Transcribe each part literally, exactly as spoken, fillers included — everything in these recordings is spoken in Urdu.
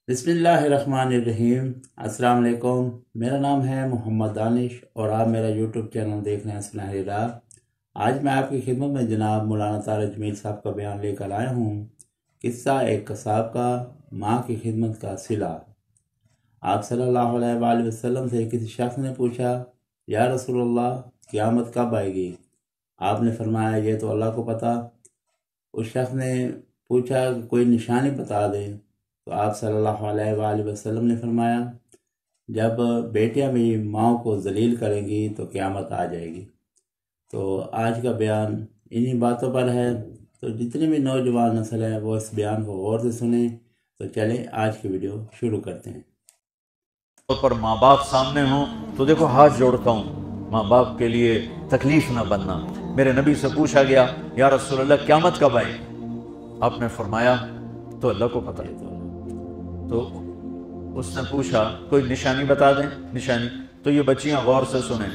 بسم اللہ الرحمن الرحیم۔ السلام علیکم، میرا نام ہے محمد دانش اور آپ میرا یوٹیوب چینل دیکھ رہے ہیں سنہری راہ۔ آج میں آپ کی خدمت میں جناب مولانا طارق جمیل صاحب کا بیان لے کر آیا ہوں، قصہ ایک قصاب کا، ماں کی خدمت کا صلہ۔ آپ صلی اللہ علیہ وآلہ وسلم سے کسی شخص نے پوچھا، یا رسول اللہ قیامت کب آئے گی؟ آپ نے فرمایا یہ تو اللہ کو پتہ۔ اس شخص نے پوچھا کہ کوئی نشانی بتا دیں، تو آپ صلی اللہ علیہ وآلہ وسلم نے فرمایا جب بیٹیاں بھی ماں کو ذلیل کریں گی تو قیامت آ جائے گی۔ تو آج کا بیان انہی باتوں پر ہے، تو جتنی بھی نوجوان نسل ہے وہ اس بیان کو غور سے سنیں۔ تو چلیں آج کی ویڈیو شروع کرتے ہیں۔ پر ماں باپ سامنے ہوں تو دیکھو ہاتھ جوڑتا ہوں، ماں باپ کے لیے تکلیف نہ بننا۔ میرے نبی سے پوچھا گیا یا رسول اللہ قیامت کب آئے؟ آپ نے فرمایا تو اللہ کو پتہ ہے۔ تو اس نے پوچھا کوئی نشانی بتا دیں، نشانی؟ تو یہ بچیاں غور سے سنیں۔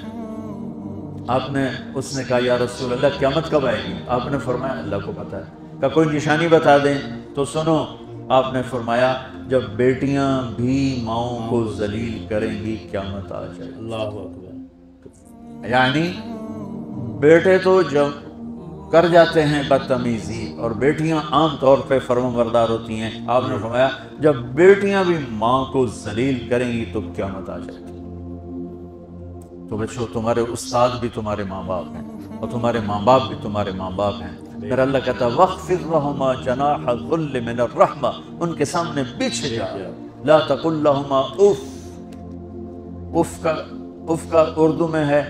آپ نے اس نے کہا یا رسول اللہ قیامت کب آئے گی؟ آپ نے فرمایا اللہ کو پتہ ہے۔ کہا کوئی نشانی بتا دیں؟ تو سنو، آپ نے فرمایا جب بیٹیاں بھی ماؤں کو ذلیل کریں گی قیامت آ جائے گی۔ اللہ اکبر۔ یعنی بیٹے تو جب کر جاتے ہیں بدتمیزی اور بیٹیاں عام طور پہ فرمانبردار ہوتی ہیں، آپ نے فرمایا جب بیٹیاں بھی ماں کو ذلیل کریں گی تو قیامت آ جائے گی۔ تو بچوں، تمہارے استاد بھی تمہارے ماں باپ ہیں اور تمہارے ماں باپ بھی تمہارے ماں باپ ہیں۔ پھر اللہ کہتا ہے وَاخْفِضْ لَهُمَا جَنَاحَ الذُّلِّ مِنَ الرَّحْمَةِ، ان کے سامنے بچھ جا، لا تقل لَهُمَا اف۔ اف کا اف کا اردو میں ہے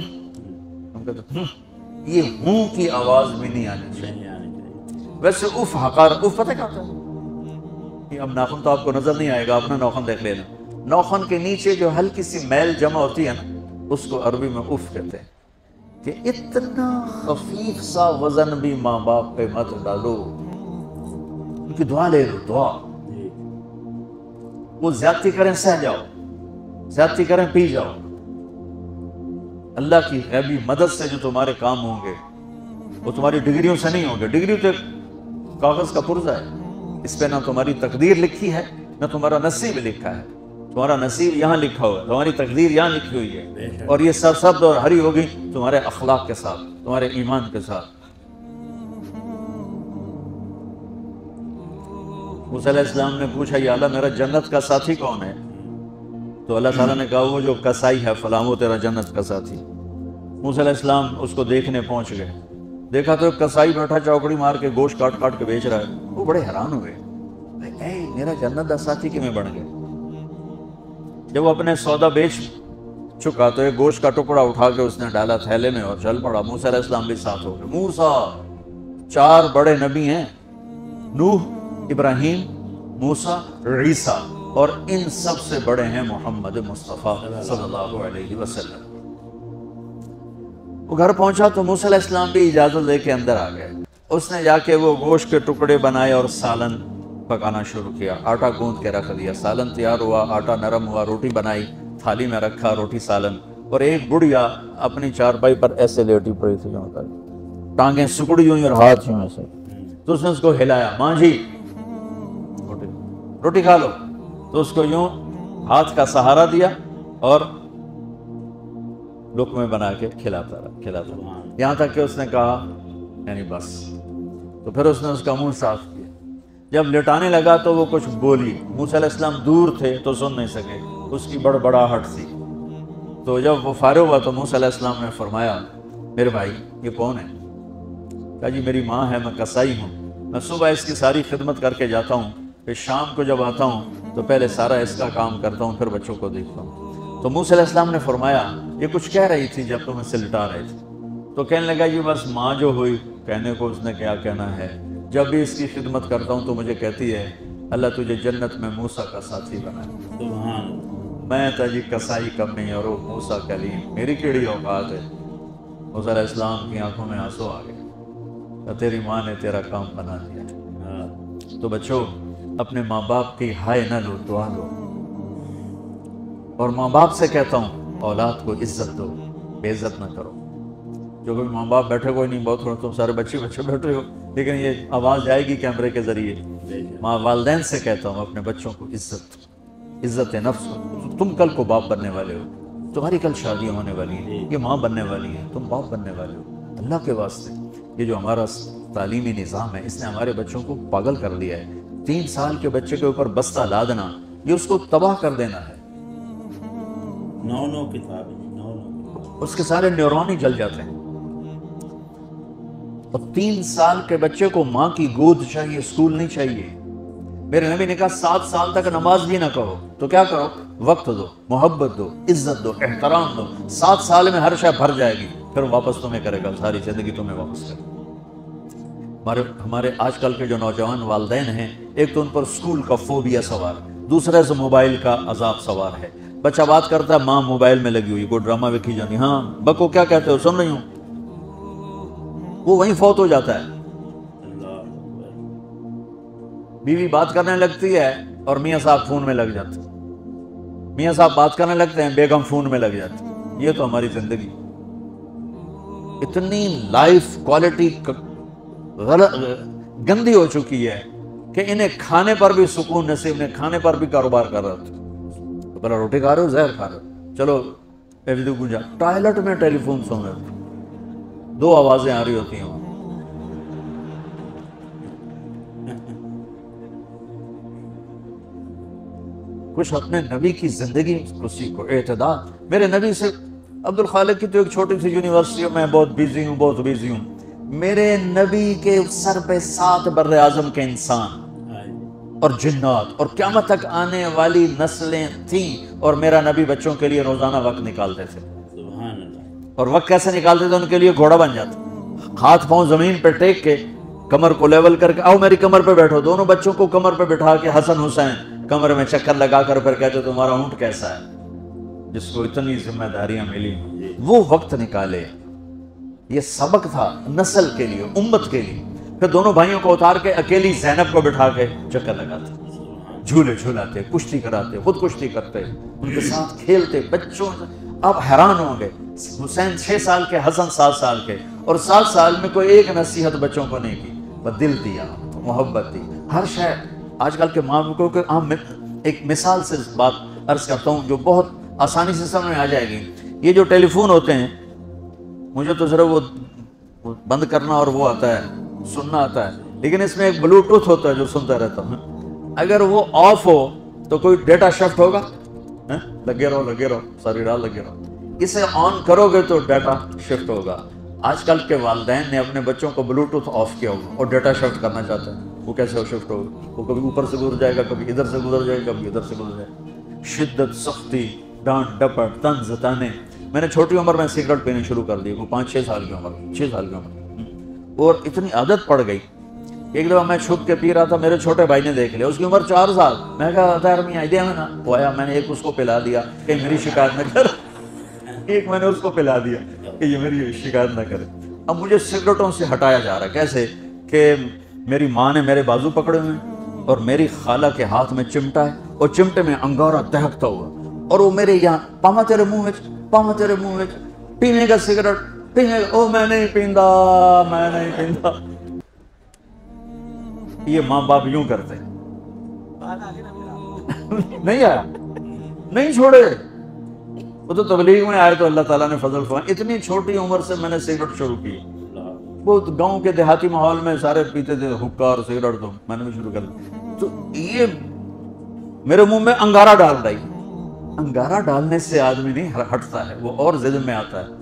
ہم کہتے ہیں یہ ہوں کی آواز بھی نہیں آنی چاہیے۔ ویسے اف حقار، اف پتہ کیا ہوتا ہے؟ اب ناخن تو آپ کو نظر نہیں آئے گا، اپنا ناخن دیکھ لینا۔ ناخن کے نیچے جو ہلکی سی میل جمع ہوتی ہے نا، اس کو عربی میں اف کہتے ہیں۔ کہ اتنا خفیف سا وزن بھی ماں باپ پہ مت ڈالو، ان کی دعا لے لو، دعا۔ وہ زیادتی کریں سہ جاؤ، زیادتی کریں پی جاؤ۔ اللہ کی غیبی مدد سے جو تمہارے کام ہوں گے وہ تمہاری ڈگریوں سے نہیں ہوں گے۔ ڈگری تو ایک کاغذ کا پرزہ ہے، اس پہ نہ تمہاری تقدیر لکھی ہے نہ تمہارا نصیب لکھا ہے۔ تمہارا نصیب یہاں لکھا ہوا ہے، تمہاری تقدیر یہاں لکھی ہوئی ہے، اور یہ سب سب اور ہری ہوگی تمہارے اخلاق کے ساتھ، تمہارے ایمان کے ساتھ۔ موسیٰ علیہ السلام نے پوچھا یا اللہ میرا جنت کا ساتھی کون ہے؟ تو اللہ تعالیٰ نے کہا وہ جو کسائی ہے فلاں وہ تیرا جنت کا ساتھی۔ موسیٰ علیہ السلام اس کو دیکھنے پہنچ گئے، دیکھا تو کسائی بیٹھا چوکڑی مار کے گوشت کاٹ کاٹ کے بیچ رہا ہے۔ وہ بڑے حیران ہوئے، اے میرا جنت کا ساتھی کیوں بن گیا؟ جب وہ اپنے سودا بیچ چکا تو ایک گوشت کا ٹکڑا اٹھا کے اس نے ڈالا تھیلے میں اور چل پڑا۔ موسیٰ علیہ السلام بھی ساتھ ہو گئے۔ موسیٰ، چار بڑے نبی ہیں، نوح، ابراہیم، موسیٰ، عیسیٰ، اور ان سب سے بڑے ہیں محمد مصطفیٰ صلی اللہ علیہ وسلم۔ وہ گھر پہنچا تو موسیٰ علیہ السلام بھی اجازت لے کے اندر آ گئے۔ اس نے جا کے وہ گوشت کے ٹکڑے بنائے اور سالن پکانا شروع کیا۔ آٹا گوندھ کے رکھ دیا، سالن تیار ہوا، آٹا نرم ہوا، روٹی بنائی، تھالی میں رکھا روٹی سالن، اور ایک بڑھیا اپنی چارپائی پر ایسے لیٹی پڑی تھی، ٹانگیں سکڑی ہوئی اور ہاتھ یوں ایسے۔ تو اس نے اس کو ہلایا، ماں جی روٹی روٹی کھا لو۔ تو اس کو یوں ہاتھ کا سہارا دیا اور لقمے بنا کے کھلاتا رہا کھلاتا رہا یہاں تک کہ اس نے کہا یعنی بس۔ تو پھر اس نے اس کا منہ صاف کیا۔ جب لٹانے لگا تو وہ کچھ بولی۔ موسیٰ علیہ السلام دور تھے تو سن نہیں سکے، اس کی بڑبڑاہٹ تھی۔ تو جب وہ فارغ ہوا تو موسیٰ علیہ السلام نے فرمایا میرے بھائی یہ کون ہے؟ کہا جی میری ماں ہے، میں کسائی ہوں، میں صبح اس کی ساری خدمت کر کے جاتا ہوں، پھر شام کو جب آتا ہوں تو پہلے سارا اس کا کام کرتا ہوں، پھر بچوں کو دیکھتا ہوں۔ تو موسیٰ علیہ السلام نے فرمایا یہ کچھ کہہ رہی تھی جب تم اس سے لٹا رہے تھے؟ تو کہنے لگا یہ بس ماں جو ہوئی، کہنے کو اس نے کیا کہنا ہے، جب بھی اس کی خدمت کرتا ہوں تو مجھے کہتی ہے اللہ تجھے جنت میں موسیٰ کا ساتھی بنائے۔ سبحان میں تجھی کسائی کمی اور وہ موسیٰ کلیم، میری کیڑی اوقات ہے۔ موسیٰ علیہ السلام کی آنکھوں میں آنسو آ گئے کہ تیری ماں نے تیرا کام بنا دیا۔ تو بچوں، اپنے ماں باپ کی ہائے نہ لو، دعا لو۔ اور ماں باپ سے کہتا ہوں اولاد کو عزت دو، بے عزت نہ کرو۔ جو کوئی ماں باپ بیٹھے کوئی نہیں، بہت تھوڑا تم سارے بچے بچے بیٹھے ہو، لیکن یہ آواز جائے گی کیمرے کے ذریعے. ماں والدین سے کہتا ہوں اپنے بچوں کو عزت عزت نفس. تم کل کو باپ بننے والے ہو, تمہاری کل شادیاں ہونے والی ہیں, یہ ماں بننے والی ہیں, تم باپ بننے والے ہو. اللہ کے واسطے یہ جو ہمارا تعلیمی نظام ہے اس نے ہمارے بچوں کو پاگل کر دیا ہے. تین سال کے بچے کے اوپر بستہ لادنا یہ اس کو تباہ کر دینا ہے. نو نو کتابیں نو نو اس کے سارے نیورون ہی جل جاتے ہیں. اور تین سال کے بچے کو ماں کی گود چاہیے, اسکول نہیں چاہیے. میرے نبی نے کہا سات سال تک نماز بھی نہ کرو, تو کیا کرو, وقت دو, محبت دو, عزت دو, احترام دو. سات سال میں ہر شے بھر جائے گی, پھر واپس تمہیں کرے گا, ساری زندگی تمہیں واپس کرے گا. ہمارے ہمارے آج کل کے جو نوجوان والدین ہیں, ایک تو ان پر اسکول کا فوبیا سوار ہے, دوسرے سے موبائل کا عذاب سوار ہے. بچہ بات کرتا ہے, ماں موبائل میں لگی ہوئی, کوئی ڈرامہ ویکھی جانی, ہاں بکو کیا کہتے ہو, سن رہی ہوں, وہ وہیں فوت ہو جاتا ہے. بیوی بات کرنے لگتی ہے اور میاں صاحب فون میں لگ جاتے ہیں, میاں صاحب بات کرنے لگتے ہیں, بیگم فون میں لگ جاتی ہے. یہ تو ہماری زندگی اتنی لائف کوالٹی گندی ہو چکی ہے کہ انہیں کھانے پر بھی سکون نصیب نہیں, کھانے پر بھی کاروبار کر رہا تھا. بلا روٹی کھا رہے ہو, زہر کھا رہے ہو, چلو گنجا ٹوائلٹ میں ٹیلی فون سن رہے تھے, دو آوازیں آ رہی ہوتی ہیں. کچھ اپنے نبی کی زندگی کو سیکھو, اعتدال. میرے نبی سے عبد الخالق کی تو ایک چھوٹی سی یونیورسٹی میں بہت بیزی ہوں بہت بیزی ہوں میرے نبی کے سر پہ سات بر اعظم کے انسان اور جنات اور قیامت تک آنے والی نسلیں تھیں, اور میرا نبی بچوں کے لیے روزانہ وقت نکالتے تھے. سبحان اللہ. اور وقت کیسے نکالتے تھے, ان کے لیے گھوڑا بن جاتا, ہاتھ پاؤں زمین پہ ٹیک کے کمر کو لیول کر کے, آؤ میری کمر پہ بیٹھو, دونوں بچوں کو کمر پہ بٹھا کے حسن حسین کمر میں چکر لگا کر پھر کہتے تمہارا اونٹ کیسا ہے. جس کو اتنی ذمہ داریاں ملی وہ وقت نکالے. یہ سبق تھا نسل کے لیے, امت کے لیے. پھر دونوں بھائیوں کو اتار کے اکیلی زینب کو بٹھا کے چکر لگاتے, جھولے جھولاتے, کشتی کراتے, خود کشتی کرتے, ان کے ساتھ کھیلتے بچوں. آپ حیران ہوں گے, حسین چھ سال کے, حسن سات سال کے, اور سات سال میں کوئی ایک نصیحت بچوں کو نہیں کی, بس دل دیا, محبت دی, ہر شے. آج کل کے ماں باپ کو ہم ایک مثال سے بات عرض کرتا ہوں جو بہت آسانی سے سمجھ میں آ جائے گی. یہ جو ٹیلی فون ہوتے ہیں, مجھے تو ذرا وہ بند کرنا اور وہ آتا ہے, سننا آتا ہے, لیکن اس میں ایک بلوٹوتھ ہوتا ہے جو سنتا رہتا ہوں. اگر وہ آف ہو تو کوئی ڈیٹا شفٹ ہوگا, لگے رہو لگے رہو ساری رات لگے رہو. اسے آن کرو گے تو ڈیٹا شفٹ ہوگا. آج کل کے والدین نے اپنے بچوں کو بلوٹوتھ آف کیا ہوگا اور ڈیٹا شفٹ کرنا چاہتے ہیں. وہ کیسے شفٹ ہوگا, وہ کبھی اوپر سے گزر جائے گا, کبھی ادھر سے گزر جائے گا, کبھی ادھر سے گزر جائے گا. شدت, سختی, ڈانٹ ڈپٹ, طنز تانے. میں نے چھوٹی عمر میں سگریٹ پینی شروع کر دی, وہ پانچ چھ سال کی عمر, چھ سال کی عمر, اور اتنی عادت پڑ گئی. ایک دفعہ میں چھپ کے پی رہا تھا, میرے چھوٹے بھائی نے دیکھ لیا, اس کی عمر چار سال. میں کہا تیر میں آئیڈیا میں نا, وہ آیا, میں نے ایک اس کو پلا دیا کہ میری شکایت نہ کر, ایک میں نے اس کو پلا دیا کہ یہ میری شکایت نہ کرے. اب مجھے سگریٹوں سے ہٹایا جا رہا ہے. کیسے کہ میری ماں نے میرے بازو پکڑے ہوئے ہیں اور میری خالہ کے ہاتھ میں چمٹا ہے, اور چمٹے میں انگارہ دہکتا ہوا, اور وہ میرے یہاں, پاما تیرے منہ میں, پاما تیرے منہ میں, پینے کا سگریٹ پینے کا, او میں نہیں پیندا, میں نہیں پیندا. یہ ماں باپ یوں کرتے نہیں آیا, نہیں چھوڑے. وہ تو تبلیغ میں آئے تو اللہ تعالیٰ نے فضل فرمایا. اتنی چھوٹی عمر سے میں نے سگریٹ شروع کی. وہ گاؤں کے دیہاتی ماحول میں سارے پیتے تھے حکا اور سگریٹ, تو میں نے بھی شروع کر دی. تو یہ میرے منہ میں انگارہ ڈال رہی. انگارہ ڈالنے سے آدمی نہیں ہٹتا ہے, وہ اور ضد میں آتا ہے.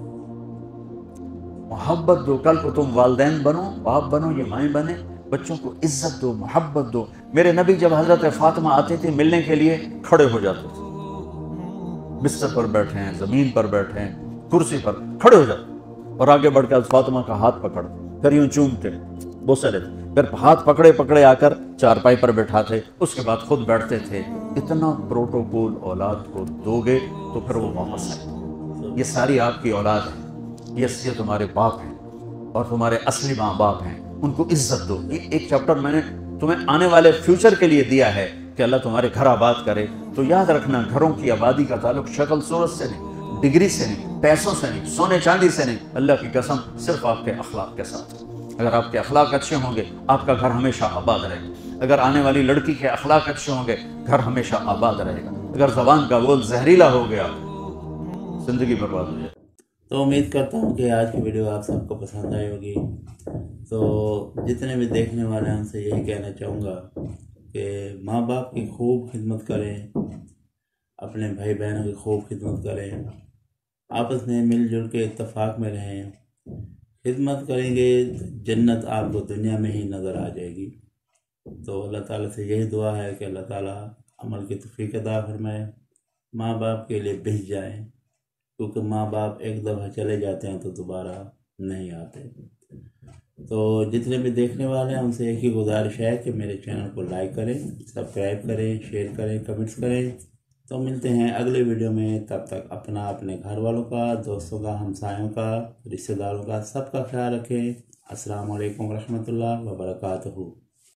محبت دو, کل کو تم والدین بنو, باپ بنو, یہ مائیں بنے, بچوں کو عزت دو, محبت دو. میرے نبی جب حضرت فاطمہ آتی تھی ملنے کے لیے, کھڑے ہو جاتے تھے, بستر پر بیٹھے ہیں, زمین پر بیٹھے ہیں, کرسی پر کھڑے ہو جاتے, اور آگے بڑھ کر فاطمہ کا ہاتھ پکڑ, پھر یوں چومتے, بوسے لیتے, پھر ہاتھ پکڑے پکڑے آ کر چارپائی پر بیٹھاتے, اس کے بعد خود بیٹھتے تھے. اتنا پروٹوکول اولاد کو دو گے تو پھر وہ واپس آئے. یہ ساری آپ کی اولاد ہے, یہ تمہارے باپ ہیں اور تمہارے اصلی ماں باپ ہیں, ان کو عزت دو. یہ ایک چیپٹر میں نے تمہیں آنے والے فیوچر کے لیے دیا ہے کہ اللہ تمہارے گھر آباد کرے. تو یاد رکھنا, گھروں کی آبادی کا تعلق شکل صورت سے نہیں, ڈگری سے نہیں, پیسوں سے نہیں, سونے چاندی سے نہیں, اللہ کی قسم صرف آپ کے اخلاق کے ساتھ. اگر آپ کے اخلاق اچھے ہوں گے آپ کا گھر ہمیشہ آباد رہے گا، اگر آنے والی لڑکی کے اخلاق اچھے ہوں گے گھر ہمیشہ آباد رہے گا، اگر زبان کا بول زہریلا ہو گیا زندگی برباد ہو جائے۔ تو امید کرتا ہوں کہ آج کی ویڈیو آپ سب کو پسند آئی ہوگی۔ تو جتنے بھی دیکھنے والے ہیں ان سے یہی کہنا چاہوں گا کہ ماں باپ کی خوب خدمت کریں، اپنے بھائی بہنوں کی خوب خدمت کریں، آپس میں مل جل کے اتفاق میں رہیں، خدمت کریں گے جنت آپ کو دنیا میں ہی نظر آ جائے گی۔ تو اللہ تعالیٰ سے یہی دعا ہے کہ اللہ تعالیٰ عمل کی توفیق عطا فرمائے، ماں باپ کے لیے بھج جائیں، کیونکہ ماں باپ ایک دفعہ چلے جاتے ہیں تو دوبارہ نہیں آتے۔ تو جتنے بھی دیکھنے والے ہیں ان سے ایک ہی گزارش ہے کہ میرے چینل کو لائک کریں، سبسکرائب کریں، شیئر کریں، کمنٹس کریں۔ تو ملتے ہیں اگلے ویڈیو میں، تب تک اپنا، اپنے گھر والوں کا، دوستوں کا، ہمسایوں کا، رشتہ داروں کا، سب کا خیال رکھیں۔ السلام علیکم ورحمۃ اللہ وبرکاتہ۔